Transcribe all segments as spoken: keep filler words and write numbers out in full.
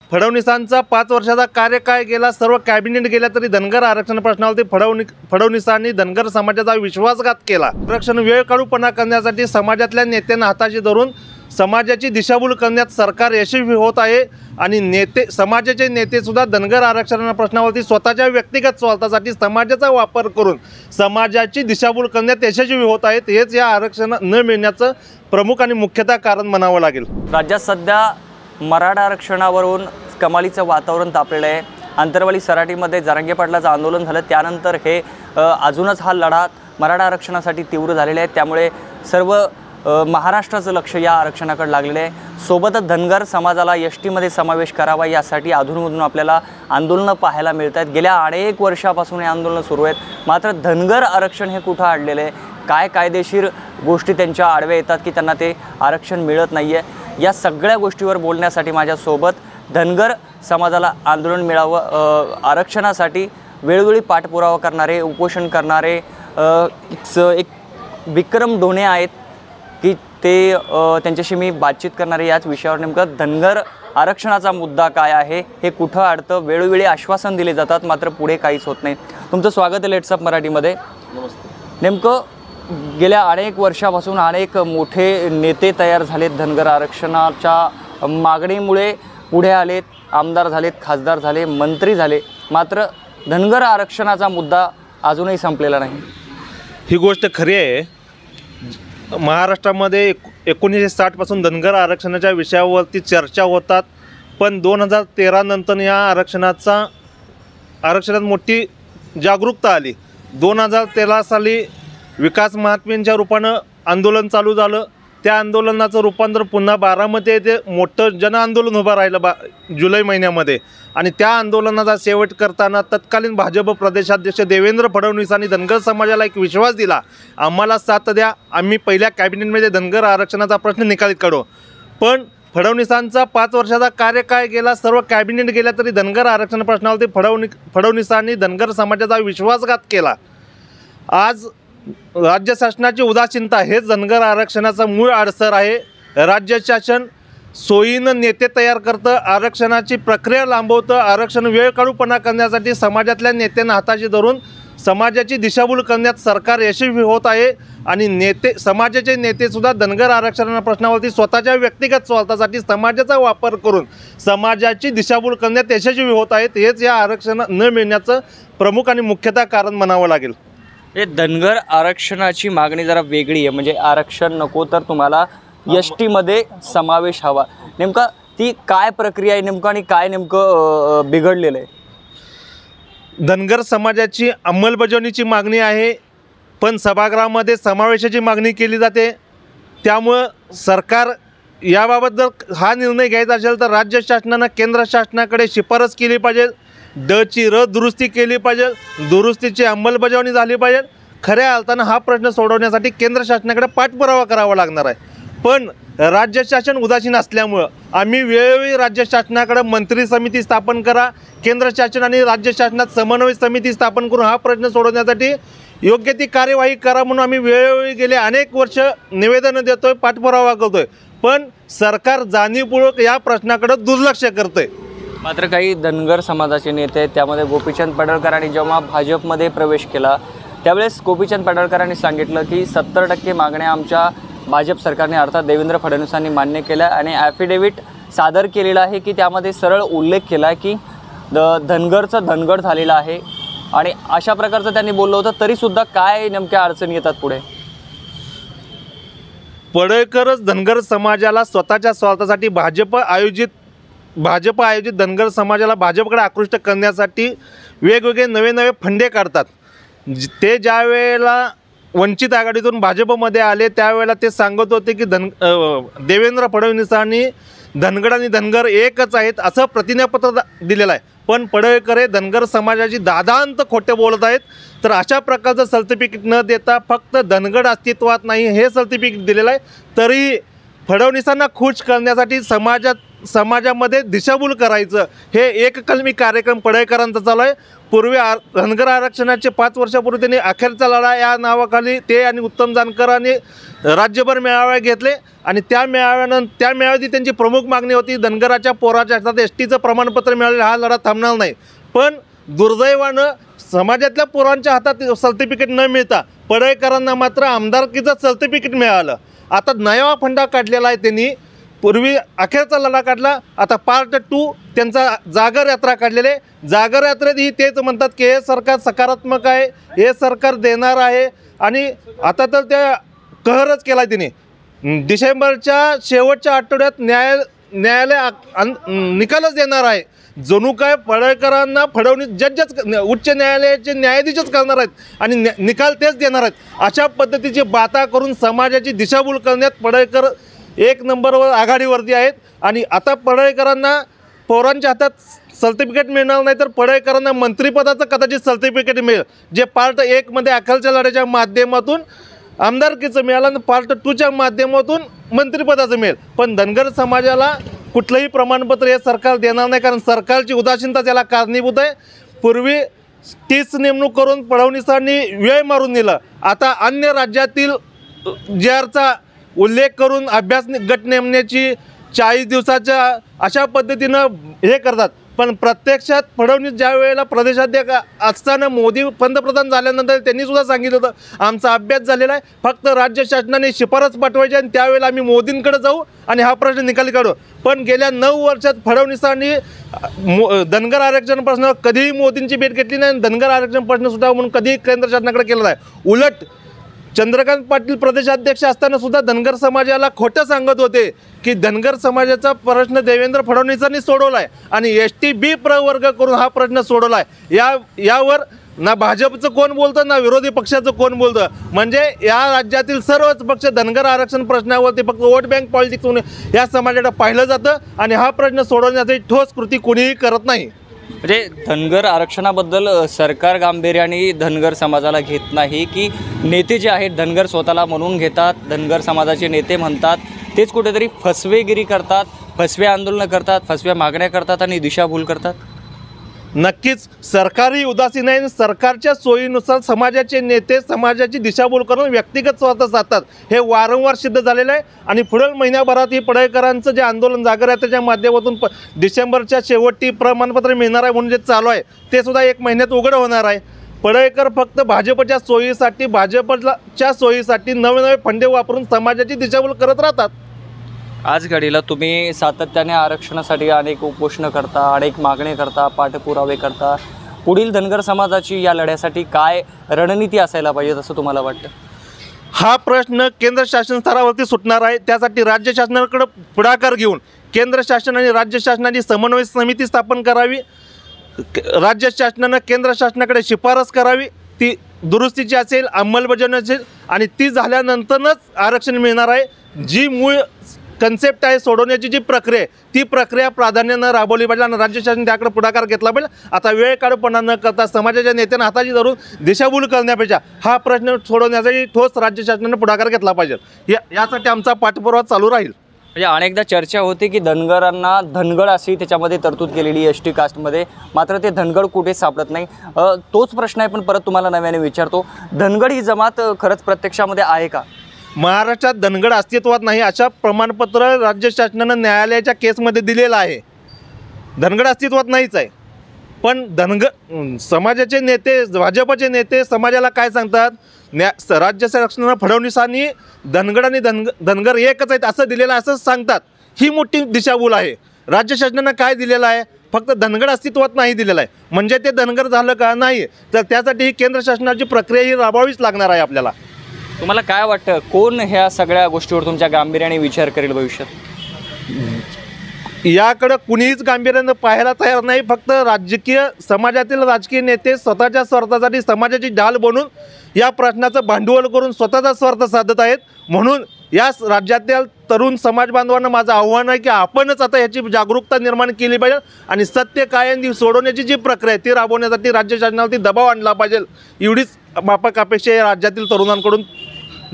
फडणवीसांचा पाच वर्षाचा कार्यकाळ गेला, सर्व कॅबिनेट गेला, तरी धनगर आरक्षण प्रश्नावरती फडणवीस फडणवीसांनी धनगर समाजाचा विश्वासघात केला। आरक्षण वेळ काढूपणा करण्यासाठी समाजातल्या नेत्यांना हाताशी धरून समाजाची दिशाभूल करण्यात सरकार यशस्वी होत आहे आणि नेते समाजाचे नेते सुद्धा धनगर आरक्षण प्रश्नावरती स्वतःच्या व्यक्तिगत स्वार्थासाठी समाजाचा वापर करून समाजाची दिशाभूल करण्यात यशस्वी होत आहेत। हेच या आरक्षण न मिळण्याचं प्रमुख आणि मुख्यतः कारण म्हणावं लागेल। राज्यात सध्या मराठा आरक्षणावरून कमालीचं वातावरण तापलेलं आहे। आंतरवाली सराटीमध्ये जरांगे पाटलाचं आंदोलन झालं, त्यानंतर हे अजूनच हा लढा मराठा आरक्षणासाठी तीव्र झालेला आहे। त्यामुळे सर्व महाराष्ट्राचं लक्ष या आरक्षणाकडे लागलेलं आहे। सोबतच धनगर समाजाला एस टीमध्ये समावेश करावा यासाठी अधूनमधून आपल्याला आंदोलनं पाहायला मिळत आहेत। गेल्या अनेक वर्षापासून हे आंदोलनं सुरू आहेत, मात्र धनगर आरक्षण हे कुठं अडलेलं आहे, काय कायदेशीर गोष्टी त्यांच्या आडव्या येतात की त्यांना ते आरक्षण मिळत नाही आहे, या सगळ्या गोष्टीवर बोलण्यासाठी माझ्यासोबत धनगर समाजाला आंदोलन मिळावं, आरक्षणासाठी वेळोवेळी पाठपुरावा करणारे, उपोषण करणारे एक विक्रम ढोणे आहेत की ते त्यांच्याशी मी बातचीत करणारे याच विषयावर। नेमकं धनगर आरक्षणाचा मुद्दा काय आहे, हे कुठं अडतं, वेळोवेळी आश्वासन दिले जातात मात्र पुढे काहीच होत नाही। तुमचं स्वागत आहे लेट्स अप मराठीमध्ये। नमस्ते। नेमकं गेल्या अनेक वर्षापासून अनेक मोठे नेते तयार झालेत, धनगर आरक्षणाच्या मागणीमुळे पुढे आलेत, आमदार झालेत, खासदार झाले, मंत्री झाले, मात्र धनगर आरक्षणाचा मुद्दा अजूनही संपलेला नाही। ही गोष्ट खरी आहे। महाराष्ट्रामध्ये एक एकोणीसशे साठपासून धनगर आरक्षणाच्या विषयावरती चर्चा होतात, पण दोन हजार तेरा नंतर या आरक्षणाचा आरक्षणात मोठी जागरूकता आली। दोन हजार तेरा साली विकास महात्मेंच्या रूपानं आंदोलन चालू झालं। त्या आंदोलनाचं रूपांतर पुन्हा बारामती येथे मोठं जन आंदोलन उभं राहिलं बा जुलै महिन्यामध्ये, आणि त्या आंदोलनाचा शेवट करताना तत्कालीन भाजप प्रदेशाध्यक्ष देवेंद्र फडणवीसांनी धनगर समाजाला एक विश्वास दिला, आम्हाला साथ द्या, आम्ही पहिल्या कॅबिनेटमध्ये धनगर आरक्षणाचा प्रश्न निकालित काढू। पण फडणवीसांचा पाच वर्षाचा कार्यकाळ गेला, सर्व कॅबिनेट गेला, तरी धनगर आरक्षण प्रश्नावरती फडणवीस फडणवीसांनी धनगर समाजाचा विश्वासघात केला। आज राज्य शासनाची उदासीनता हेच धनगर आरक्षणाचा मूळ अडसर आहे। राज्य शासन सोयीनं नेते तयार करतं, आरक्षणाची प्रक्रिया लांबवतं, आरक्षण वेळ काढूपणा करण्यासाठी समाजातल्या नेत्यांना हाताशी धरून समाजाची दिशाभूल करण्यात सरकार यशस्वी होत आहे आणि नेते समाजाचे नेतेसुद्धा धनगर आरक्षण प्रश्नावरती स्वतःच्या व्यक्तिगत स्वार्थासाठी समाजाचा वापर करून समाजाची दिशाभूल करण्यात यशस्वी होत आहेत। हेच या आरक्षण न मिळण्याचं प्रमुख आणि मुख्यतः कारण म्हणावं लागेल। हे धनगर आरक्षणाची मागणी जरा वेगळी आहे, म्हणजे आरक्षण नको तर तुम्हाला एस टीमध्ये समावेश हवा। नेमका ती काय प्रक्रिया आहे नेमकं आणि काय नेमकं बिघडलेलं आहे? धनगर समाजाची अंमलबजावणीची मागणी आहे, पण सभागृहामध्ये समावेशाची मागणी केली जाते। त्यामुळं सरकार याबाबत जर हा निर्णय घ्यायचा असेल तर राज्य शासनानं केंद्र शासनाकडे शिफारस केली पाहिजे, डची र दुरुस्ती केली पाहिजे, दुरुस्तीची अंमलबजावणी झाली पाहिजे। खऱ्या अर्थानं हा प्रश्न सोडवण्यासाठी केंद्र शासनाकडे पाठपुरावा करावा लागणार आहे, पण राज्य शासन उदासीन असल्यामुळं आम्ही वेळोवेळी राज्य शासनाकडे मंत्री समिती स्थापन करा, केंद्र शासन आणि राज्य शासनात समन्वय समिती स्थापन करून हा प्रश्न सोडवण्यासाठी योग्य ती कार्यवाही करा म्हणून आम्ही वेळोवेळी गेले अनेक वर्ष निवेदनं देतोय, पाठपुरावा करतोय, पण सरकार जाणीवपूर्वक या प्रश्नाकडे दुर्लक्ष करतंय। मात्र काही धनगर समाजाचे नेते, त्यामध्ये गोपीचंद पडळकरांनी जेव्हा भाजपमध्ये प्रवेश केला त्यावेळेस गोपीचंद पडळकरांनी सांगितलं की सत्तर टक्के मागण्या आमच्या भाजप सरकारने अर्थात देवेंद्र फडणवीसांनी मान्य केल्या आणि ॲफिडेविट सादर केलेला आहे की त्यामध्ये सरळ उल्लेख केला की द धनगरचं धनगड झालेलं आहे आणि अशा प्रकारचं त्यांनी बोललं होतं। तरीसुद्धा काय नेमक्या अडचणी येतात पुढे? पडळकरच धनगर समाजाला स्वतःच्या स्वार्थासाठी भाजप आयोजित भाजप आयोजित धनगर समाजाला भाजपकडे आकृष्ट करण्यासाठी वेगवेगळे नवे नवे फंडे काढतात। ते ज्या वेळेला वंचित आघाडीतून भाजपमध्ये आले त्यावेळेला ते सांगत होते की धन देवेंद्र फडणवीसांनी धनगड आणि धनगर एकच आहेत असं प्रतिज्ञापत्र दिलेलं आहे, पण पडळकर हे धनगर समाजाची दादांत खोटे बोलत आहेत। तर अशा प्रकारचं सर्टिफिकेट न देता फक्त धनगड अस्तित्वात नाही हे सर्टिफिकेट दिलेलं आहे, तरी फडणवीसांना खुश करण्यासाठी समाजात समाजामध्ये दिशाभूल करायचं हे एक कलमी कार्यक्रम पडळकरांचा चालू आहे. पूर्वी आ धनगर आरक्षणाचे पाच वर्षापूर्वी त्यांनी अखेरचा लढा या नावाखाली ते आणि उत्तम जानकरांनी राज्यभर मेळावे घेतले आणि त्या मेळाव्यानंतर त्या मेळाव्याची त्यांची प्रमुख मागणी होती धनगराच्या पोराच्या हातात एस टीचं प्रमाणपत्र मिळालं, हा लढा थांबणार नाही. पण दुर्दैवानं समाजातल्या पोरांच्या हातात सर्टिफिकेट न मिळता पडळकरांना मात्र आमदारकीचं सर्टिफिकेट मिळालं. आता नवा फंडा काढलेला आहे त्यांनी. पूर्वी अखेरचा लढा काढला, आता पार्ट टू त्यांचा जागर यात्रा काढलेली आहे. जागर यात्रेत ही तेच म्हणतात की हे सरकार सकारात्मक आहे, हे सरकार देणार आहे आणि आता तर त्या कहरच केला आहे त्यांनी. डिसेंबरच्या शेवटच्या आठवड्यात न्याय न्यायालय निकालच देणार आहे. जणू काय पडळकरांना फडणवीस जजच उच्च न्यायालयाचे न्यायाधीशच करणार आहेत आणि निकाल तेच देणार आहेत. अशा पद्धतीची बाता करून समाजाची दिशाभूल करण्यात पडळकर एक नंबरवर आघाडीवरती आहेत. आणि आता पडळकरांना पोरांच्या हातात सर्टिफिकेट मिळणार नाही तर पडळकरांना मंत्रिपदाचं कदाचित सर्टिफिकेट मिळेल, जे पार्ट एकमध्ये अखलच्या लढ्याच्या माध्यमातून आमदारकीचं मिळालं आणि पार्ट टूच्या माध्यमातून मंत्रिपदाचं मिळेल. पण धनगर समाजाला कुठलंही प्रमाणपत्र हे सरकार देणार नाही, कारण सरकारची उदासीनता त्याला कारणीभूत आहे. पूर्वी तीच नेमणूक करून फडणवीसांनी वेळ मारून दिला. आता अन्य राज्यातील जे आरचा उल्लेख करून अभ्यास गट नेमण्याची चाळीस दिवसाच्या अशा पद्धतीनं हे करतात. पण प्रत्यक्षात फडणवीस ज्या वेळेला प्रदेशाध्यक्ष असताना मोदी पंतप्रधान झाल्यानंतर त्यांनी सुद्धा सांगितलं होतं आमचा अभ्यास झालेला आहे, फक्त राज्य शासनाने शिफारस पाठवायची आणि त्यावेळेला आम्ही मोदींकडे जाऊ आणि हा प्रश्न निकाली काढू. पण गेल्या नऊ वर्षात फडणवीसांनी धनगर आरक्षण प्रश्न कधीही मोदींची भेट घेतली नाही, धनगर आरक्षण प्रश्न सुद्धा म्हणून कधीही केंद्र शासनाकडे केला नाही. उलट चंद्रकांत पाटील प्रदेशाध्यक्ष असताना सुद्धा धनगर समाजाला खोटं सांगत होते की धनगर समाजाचा प्रश्न देवेंद्र फडणवीसांनी सोडवला आहे आणि एस टी बी प्रवर्ग करून हा प्रश्न सोडवला आहे. या यावर ना भाजपचं कोण बोलतं ना विरोधी पक्षाचं कोण बोलतं. म्हणजे या राज्यातील सर्वच पक्ष धनगर आरक्षण प्रश्नावरती फक्त वोट बँक पॉलिटिक्स म्हणून या समाजाला पाहिलं जातं आणि हा प्रश्न सोडवण्यासाठी ठोस कृती कोणीही करत नाही. म्हणजे धनगर आरक्षणाबद्दल सरकार गांभीर्याने धनगर समाजाला घेत नाही की नेते जे आहेत धनगर स्वतःला म्हणून घेतात, धनगर समाजाचे नेते म्हणतात, तेच कुठेतरी फसवेगिरी करतात, फसवे आंदोलनं करतात, फसव्या मागण्या करतात आणि दिशाभूल करतात. नक्कीच सरकारही उदासीन आहे. सरकारच्या सोयीनुसार समाजाचे नेते समाजाची दिशाभूल करून व्यक्तिगत स्वार्थ साधतात, हे वारंवार सिद्ध झालेलं आहे. आणि पुढील महिन्याभरात ही पडळकरांचं जे आंदोलन जागर यात्रेच्या माध्यमातून प डिसेंबरच्या शेवटी प्रमाणपत्र मिळणार आहे म्हणून जे चालू आहे ते सुद्धा एक महिन्यात उघड होणार आहे. पडळकर फक्त भाजपच्या सोयीसाठी भाजपच्या सोयीसाठी नवे नवे फंडे वापरून समाजाची दिशाभूल करत राहतात. आज घडीला तुम्ही सातत्याने आरक्षणासाठी अनेक उपोषणं करता, अनेक मागणी करता, पाठपुरावे करता. पुढील धनगर समाजाची या लढ्यासाठी काय रणनीती असायला पाहिजे असं तुम्हाला वाटतं? हा प्रश्न केंद्र शासन स्तरावरती सुटणार आहे. त्यासाठी राज्य शासनाकडे पुढाकार घेऊन केंद्र शासन आणि राज्य शासनाची समन्वय समिती स्थापन करावी. राज्य शासनानं केंद्र शासनाकडे शिफारस करावी, ती दुरुस्तीची असेल, अंमलबजावणी असेल आणि ती झाल्यानंतरच आरक्षण मिळणार आहे. जी मूळ कन्सेप्ट आहे सोडवण्याची जी प्रक्रिया आहे ती प्रक्रिया प्राधान्यानं राबवली पाहिजे आणि राज्य शासन त्याकडे पुढाकार घेतला पाहिजे. आता वेळ काढूपणा न करता समाजाच्या नेत्यांना हाताची धरून दिशाभूल करण्यापेक्षा हा प्रश्न सोडवण्यासाठी ठोस राज्य शासनाने पुढाकार घेतला पाहिजे. या यासाठी आमचा पाठपुरावा चालू राहील. म्हणजे अनेकदा चर्चा होती की धनगरांना धनगड अशी त्याच्यामध्ये तरतूद केलेली एस टी कास्टमध्ये, मात्र ते धनगड कुठे सापडत नाही. तोच प्रश्न आहे, पण परत तुम्हाला नव्याने विचारतो, धनगड ही जमात खरंच प्रत्यक्षामध्ये आहे का? महाराष्ट्रात धनगड अस्तित्वात नाही अशा प्रमाणपत्र राज्य शासनानं न्यायालयाच्या केसमध्ये दिलेलं आहे. धनगड अस्तित्वात नाहीच आहे. पण धनगर समाजाचे नेते भाजपचे नेते समाजाला काय सांगतात, न्या राज्य शासनानं फडणवीसांनी धनगड आणि धनग धनगर एकच आहेत असं दिलेलं आहे असं सांगतात. ही मोठी दिशाभूल आहे. राज्य शासनानं काय दिलेलं आहे, फक्त धनगड अस्तित्वात नाही दिलेलं आहे. म्हणजे ते धनगर झालं का नाही, तर त्यासाठी ही केंद्र शासनाची प्रक्रिया ही राबवावीच लागणार आहे आपल्याला. तुम्हाला काय वाटतं कोण ह्या सगळ्या गोष्टीवर तुमच्या गांभीर्याने विचार करेल भविष्यात? याकडं कुणीच गांभीर्यानं पाहायला तयार नाही. फक्त राजकीय समाजातील राजकीय नेते स्वतःच्या स्वार्थासाठी समाजाची ढाल बनून या प्रश्नाचं भांडवल करून स्वतःचा स्वार्थ साधत आहेत. म्हणून या राज्यातील तरुण समाज बांधवांना माझं आव्हान आहे की आपणच आता याची जागरूकता निर्माण केली पाहिजे आणि सत्य कायम सोडवण्याची जी प्रक्रिया आहे ती राबवण्यासाठी राज्य शासनावरती दबाव आणला पाहिजे. एवढीच माफक अपेक्षा या राज्यातील तरुणांकडून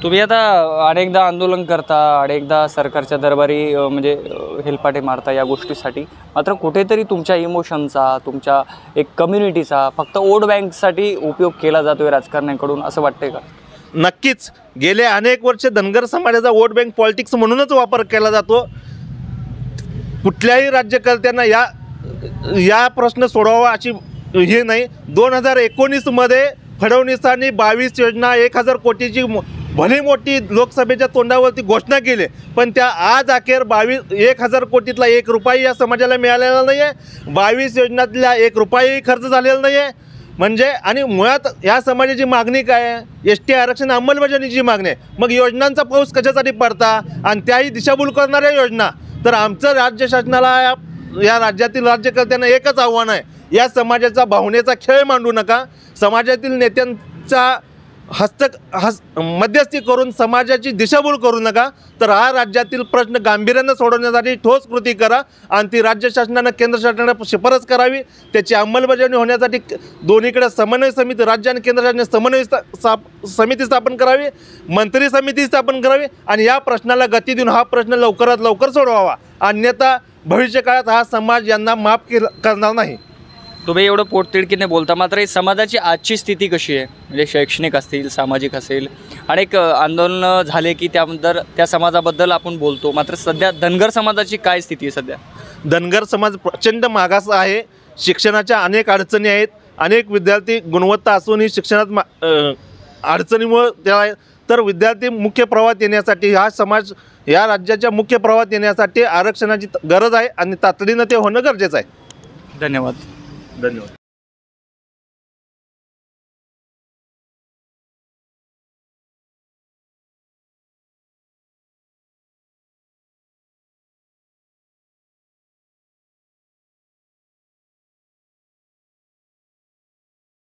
तुम्ही आता अनेकदा आंदोलन करता, अनेकदा सरकारच्या दरबारी अ, म्हणजे अ, हेलपाटे मारता या गोष्टीसाठी, मात्र कुठेतरी तुमच्या इमोशनचा, तुमच्या एक कम्युनिटीचा फक्त वोट बँकसाठी उपयोग केला जातोय राजकारण्यांकडून, असं वाटतंय का? नक्कीच गेले अनेक वर्ष धनगर समाजाचा वोट बँक पॉलिटिक्स म्हणूनच वापर केला जातो. कुठल्याही राज्यकर्त्यांना या या प्रश्न सोडवावा अशी हे नाही. दोन हजार एकोणीसमध्ये फडणवीसांनी बावीस योजना एक हजार कोटीची मो- भली मोठी लोकसभेच्या तोंडावरती घोषणा केली, पण त्या आज अखेर बावीस एक हजार कोटीतला एक रुपया या समाजाला मिळालेला नाही आहे. बावीस योजनातल्या एक रुपयाही खर्च झालेला नाही आहे. म्हणजे आणि मुळात या समाजाची मागणी काय आहे? एस टी आरक्षण अंमलबजावणीची मागणी आहे. मग योजनांचा पाऊस कशासाठी पडता आणि त्याही दिशाभूल करणाऱ्या योजना. तर आमचं राज्य शासनाला या या राज्यातील राज्यकर्त्यांना एकच आव्हान आहे, या समाजाचा भावनेचा खेळ मांडू नका. समाजातील नेत्यांचा हस्तक हस मध्यस्थी करून समाजाची दिशाभूल करू नका. तर हा राज्यातील प्रश्न गांभीर्यानं सोडवण्यासाठी ठोस कृती करा आणि ती राज्य शासनानं केंद्र शासनाला शिफारस करावी. त्याची अंमलबजावणी होण्यासाठी दोन्हीकडे समन्वय समिती, राज्य आणि केंद्र शासनाने समन्वय स्था स्थाप समिती स्थापन करावी, मंत्री समिती स्थापन करावी आणि या प्रश्नाला गती देऊन हा प्रश्न लवकरात लवकर सोडवावा. अन्यथा भविष्य काळात हा समाज यांना माफ केला करणार नाही. तुम्ही एवढं पोटतिडकीने बोलता, मात्र ही समाजाची आजची स्थिती कशी आहे? म्हणजे शैक्षणिक असतील, सामाजिक असेल, अनेक अ, आंदोलनं झाले की त्याबद्दल त्या समाजाबद्दल आपण बोलतो, मात्र सध्या धनगर समाजाची काय स्थिती आहे सध्या? धनगर समाज प्रचंड मागास आहे. शिक्षणाच्या अनेक अडचणी आहेत. अनेक विद्यार्थी गुणवत्ता असूनही शिक्षणात मा अ, अडचणीमुळं त्या तर विद्यार्थी मुख्य प्रवाहात येण्यासाठी हा समाज या राज्याच्या मुख्य प्रवाहात येण्यासाठी आरक्षणाची गरज आहे आणि तातडीनं ते होणं गरजेचं आहे. धन्यवाद. धन्यवाद.